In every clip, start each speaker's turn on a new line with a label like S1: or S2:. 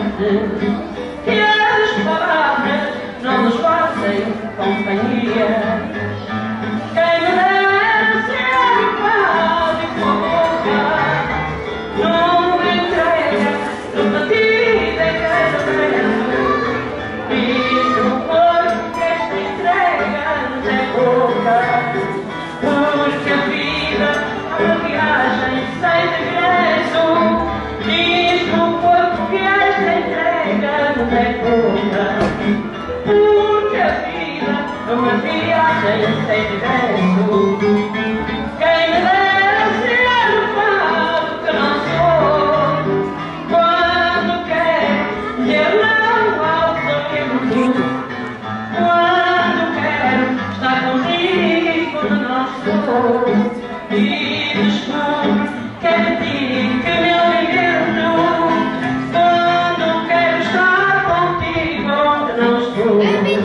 S1: que as palavras não nos fazem companhia. Quem me dera ser igual e com a boca não me entrega no batido em cada vento. Diz o corpo que esta entrega nos é pouca, porque a vida é uma viagem sem regresso. Diz o corpo que esta entrega nos é pouca, porque a vida é uma viagem sem regresso. Quem me dera ser o fado que não sou, quando quero dizer não ao sorriso, quando quero estar contigo quando não estou, e descubro que é de ti que me alimento, quando quero estar contigo onde não estou,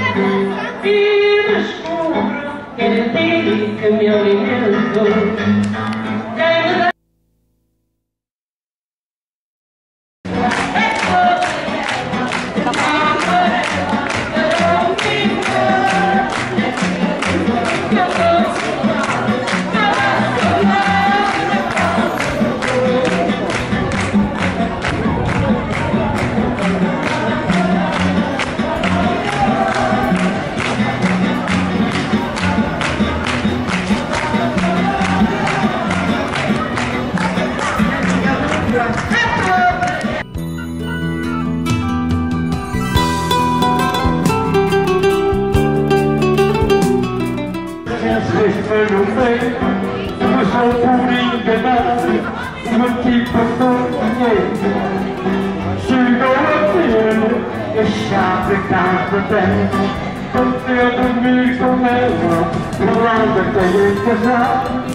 S1: e descubro que é de ti que me alimento. Quem me dá
S2: eu sei, mas sou por enganar, meti para todo dinheiro. Chegou a ter a chave de casa dentro, para ter dormir com ela, por lá da caia casar.